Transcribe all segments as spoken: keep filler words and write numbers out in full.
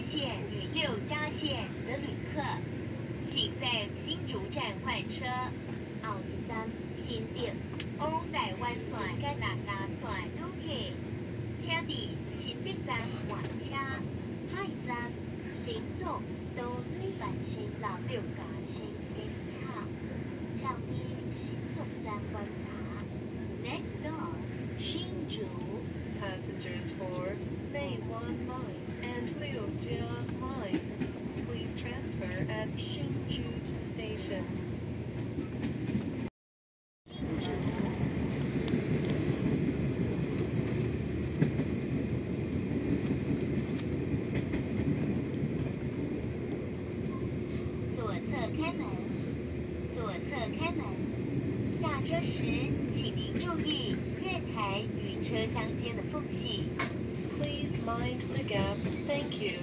线与六家线的旅客，请在新竹站换车。后一站新竹，往台湾线甲南投线旅客，请伫新竹站换车。下一站新竹到女办新楼六家线的旅客，请伫新竹站观察。Next stop， 新竹。 Passengers for Meiwan Line and Liujia Line, please transfer at Hsinchu Station. 左侧开门，左侧开门。下车时，请您注意月台与车厢间的缝隙。 Please mind the gap. Thank you.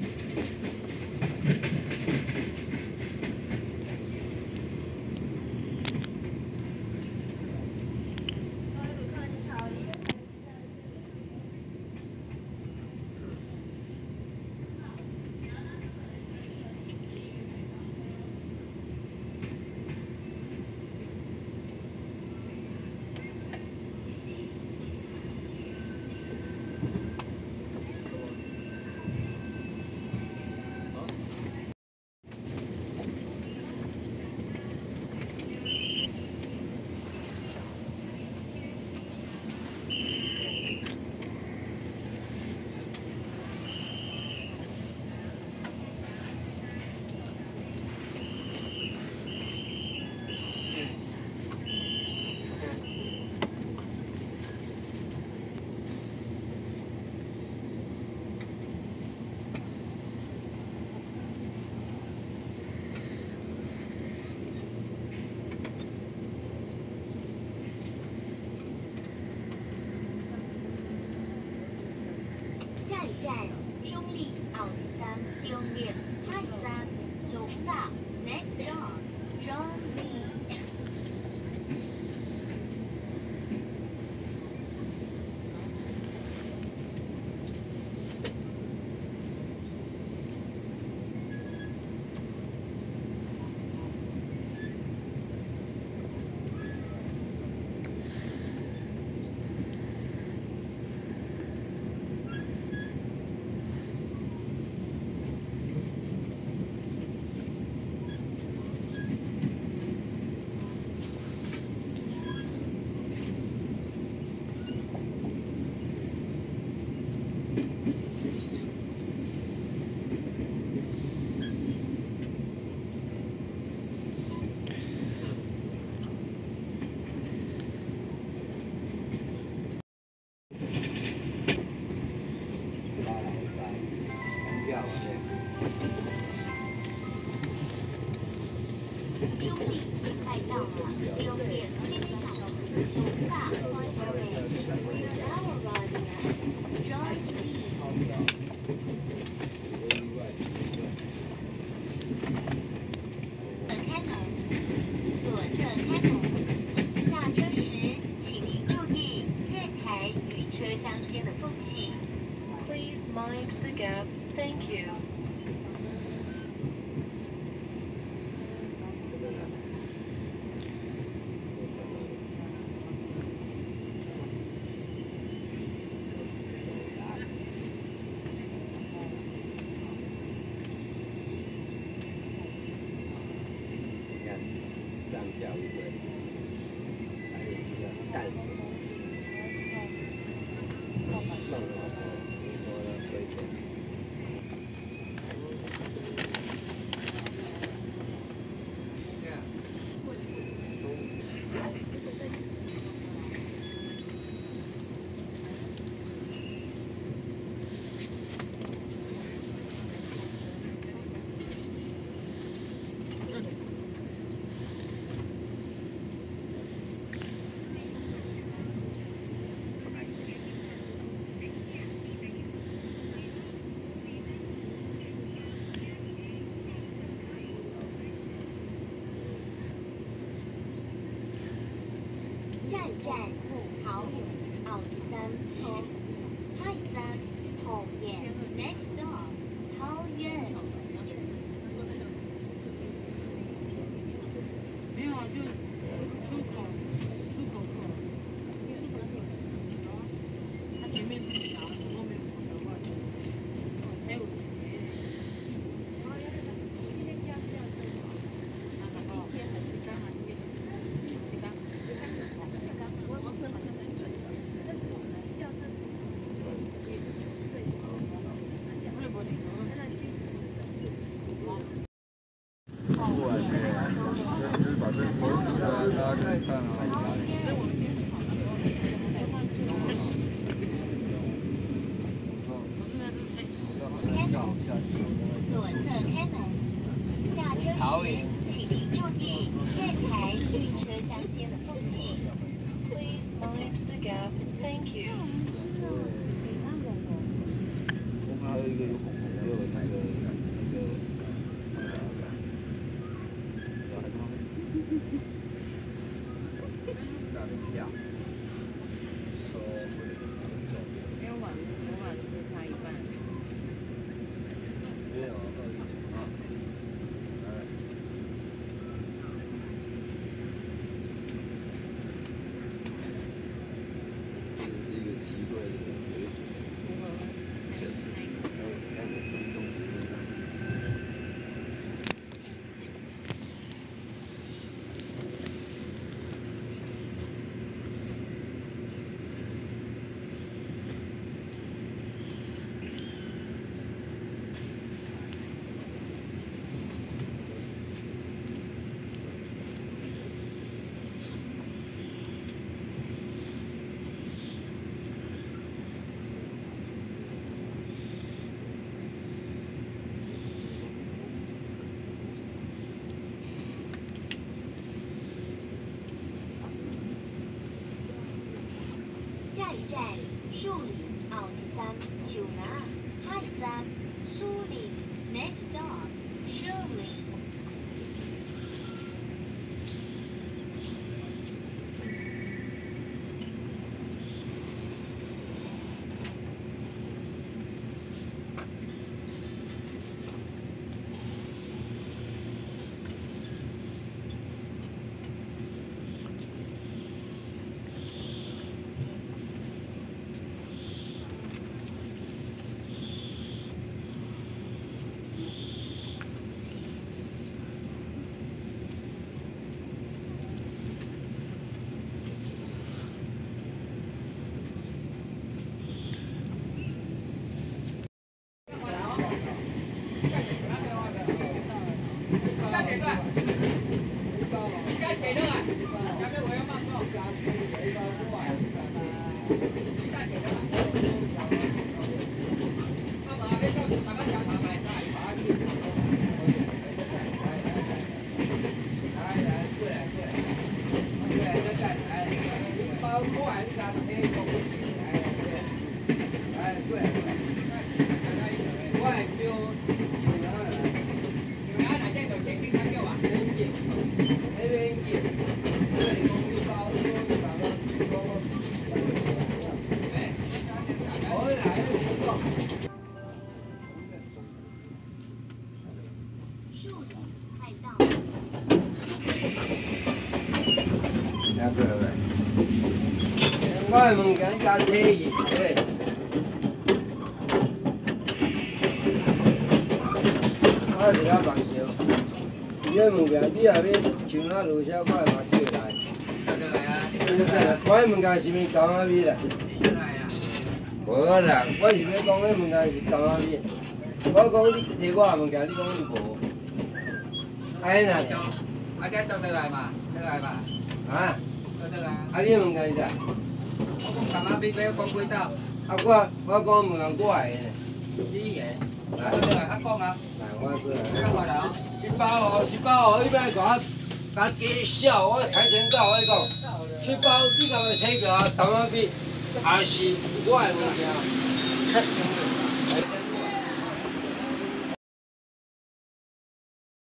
下一站中立后一站中立，下一站中大 ，Next stop 中立。中立快到了，六点七分到中大 We are now arriving at 中立。开门，左侧开门。下车时，请您注意月台与车厢间的缝隙。 Please mind the gap. Thank you. 上吊一回，还有一个淡水，孟老婆说了亏钱。 下一站桃园后一站桃，下一站桃园 ，Next stop 桃大概看啊。 这我们今天好了。 左侧开门。下车时，请您注意月台与车厢间的缝隙。 Please mind the gap. Thank you. 我们还有一个有孔孔，也有那个那个。 因为晚昨晚是开一半。 没有，啊。这是一个奇怪的一个组成。开始自动式的。 下一站，树林奥之三，丘拿，下一站，树林 ，next stop，树林。 我的物件加体去，对。我是较忙着，伊个物件你若要像那落小，我会嘛收来。我的物件是咪柑仔米啦？无啦，我是要讲迄物件是柑仔米。我讲你摕我的物件，你讲你无。安尼啦。 啊，这做得来嘛？得来嘛？ 啊？ 做得来。 啊，你物件是啥？ 我讲柑仔米要讲几道？ 啊，我我讲问下我的呢。 你的？来，做得来，啊讲啊。 来，我过来。 你讲我啦。 一包哦，一包哦，你别甲我甲加少，我开钱到我讲，一包你甲我摕个柑仔米，也是我的物件。